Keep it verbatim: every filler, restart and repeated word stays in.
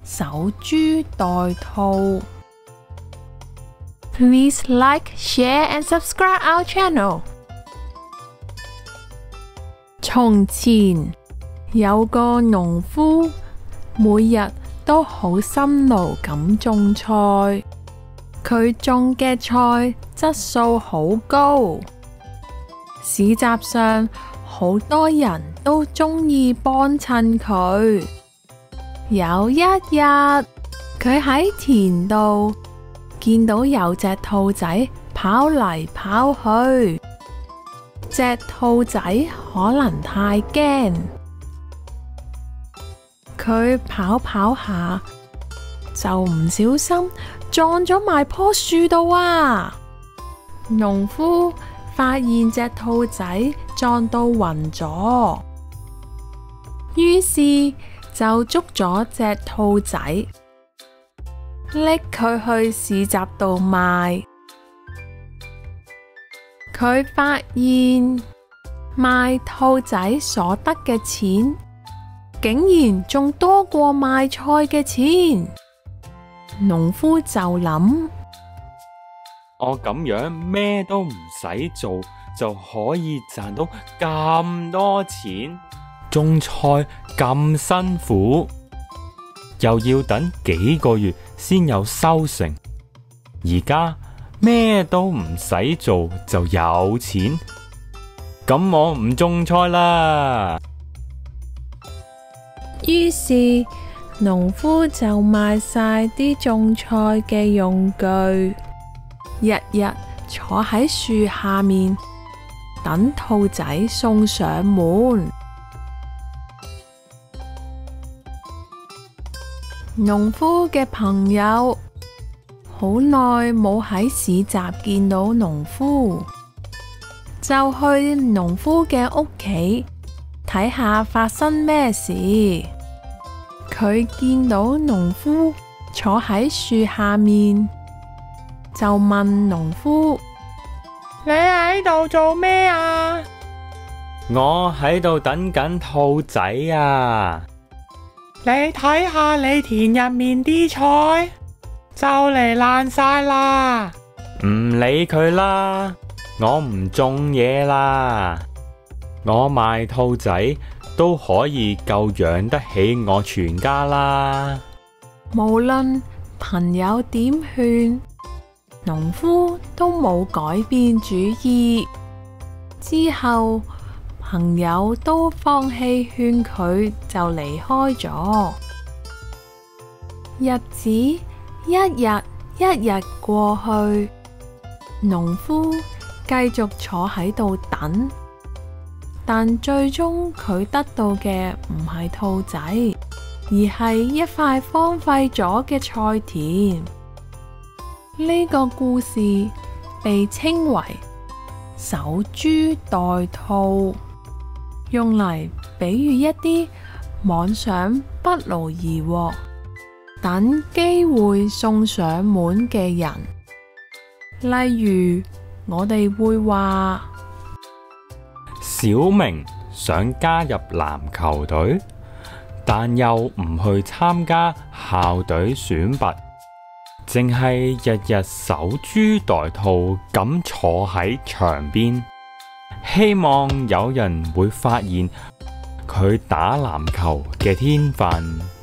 守株待兔。Please like, share and subscribe our channel. 從前有個農夫，每日都好辛勞咁種菜。佢種嘅菜質素好高，市集上好多人都鍾意幫襯佢。有一日，佢喺田度見到有隻兔仔跑嚟跑去。隻兔仔可能太驚，佢跑跑下就唔小心撞咗埋棵樹度啊！農夫發現隻兔仔撞到暈咗，於是就捉咗隻兔仔，拎佢去市集度賣。佢發現賣兔仔所得嘅錢，竟然仲多過賣菜嘅錢。農夫就諗： 我咁樣咩都唔使做，就可以賺到咁多錢。種菜咁辛苦，又要等幾個月先有收成，而家咩都唔使做就有錢，咁我唔種菜啦。 於是農夫就賣晒啲種菜嘅用具，日日坐喺樹下面等兔仔送上門。農夫嘅朋友好耐冇喺市集見到農夫，就去農夫嘅屋企睇下發生咩事。佢見到農夫坐喺樹下面，就問農夫：你喺度做咩啊？ 我喺度等緊兔仔啊！ 你睇下你田入面啲菜，就嚟爛晒啦！ 唔理佢啦，我唔種嘢啦。我賣兔仔都可以夠養得起我全家啦。 無論朋友點勸，農夫都冇改變主意。之後朋友都放棄勸佢，就離開咗。日子一日一日過去，農夫繼續坐喺度等，但最終佢得到嘅唔係兔仔，而係一塊荒廢咗嘅菜田。呢個故事被稱為守株待兔，用嚟比喻一啲妄想不勞而獲，等機會送上門嘅人。例如，我哋會話： 小明想加入籃球隊，但又唔去參加校隊選拔，淨係日日守株待兔咁坐喺牆邊。希望有人會發現佢打籃球嘅天分。